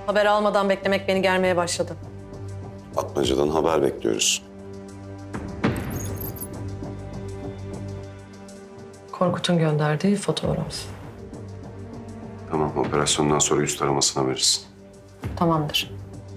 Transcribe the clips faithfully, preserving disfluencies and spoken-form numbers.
Haber almadan beklemek beni germeye başladı. Atmaca'dan haber bekliyoruz. Korkut'un gönderdiği fotoğraf. Tamam, operasyondan sonra üst aramasına verirsin. Tamamdır.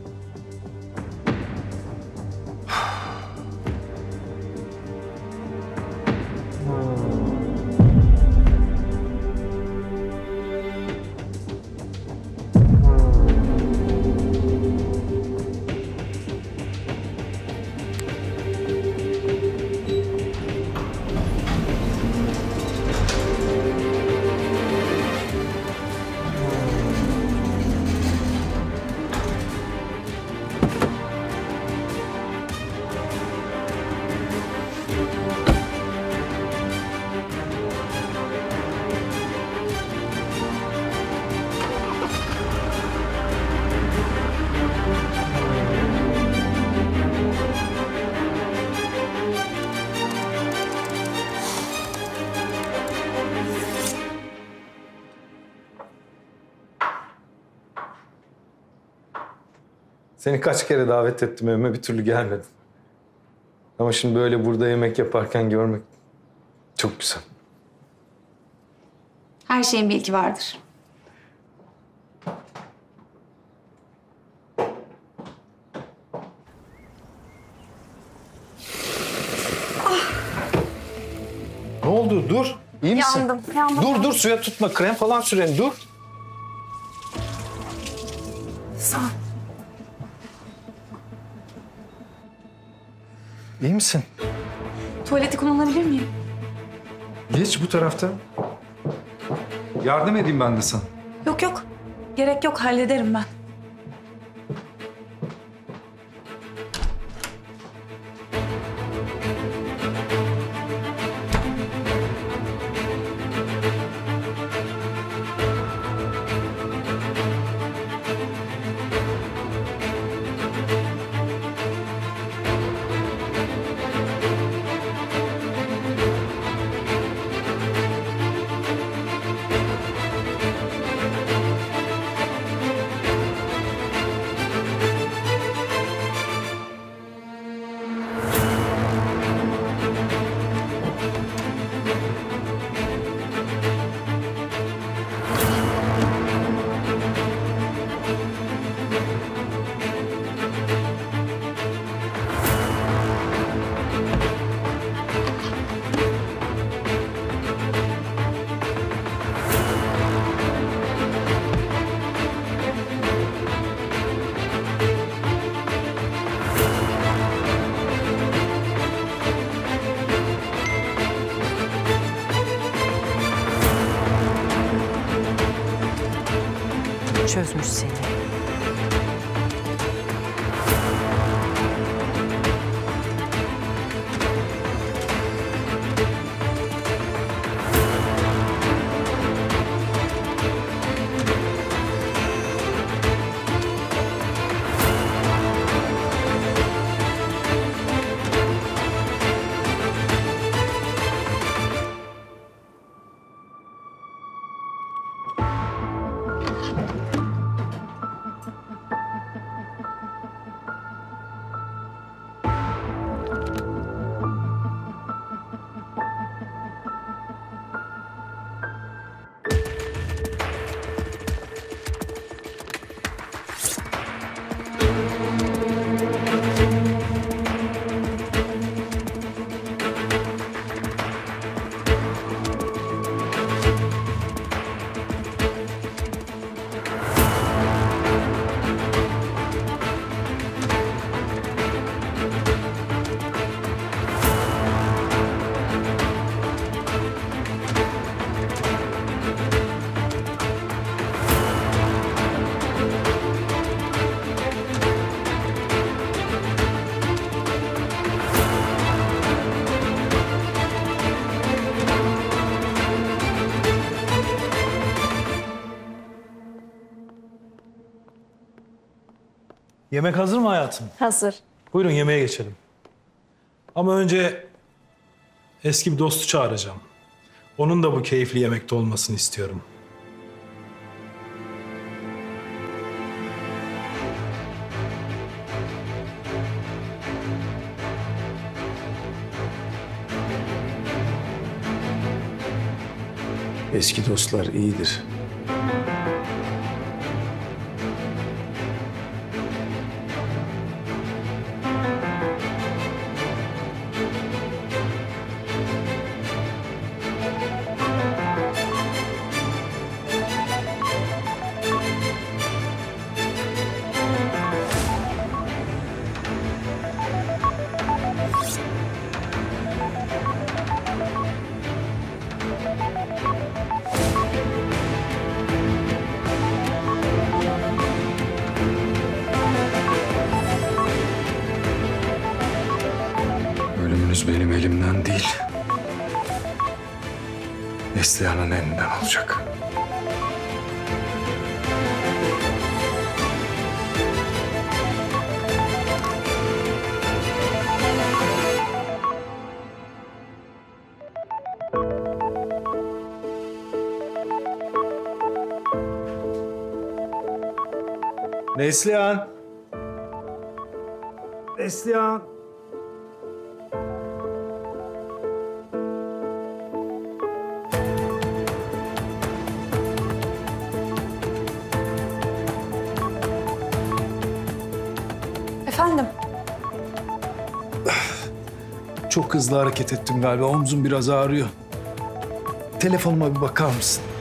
Seni kaç kere davet ettim evime, bir türlü gelmedin. Ama şimdi böyle burada yemek yaparken görmek çok güzel. Her şeyin bir ilki vardır. Ne oldu? Dur. İyi misin? Yandım, yandım. Dur, dur. Suya tutma. Krem falan sürelim. Dur. Sağ ol. İyi misin? Tuvaleti kullanabilir miyim? Geç bu tarafta. Yardım edeyim ben de sana. Yok yok. Gerek yok, hallederim ben. Çözmüş seni. Yemek hazır mı hayatım? Hazır. Buyurun yemeğe geçelim. Ama önce eski bir dostu çağıracağım. Onun da bu keyifli yemekte olmasını istiyorum. Eski dostlar iyidir. Ölümünüz benim elimden değil, Neslihan'ın elinden olacak. Neslihan. Neslihan. Efendim? Çok hızlı hareket ettim galiba. Omzum biraz ağrıyor. Telefonuma bir bakar mısın?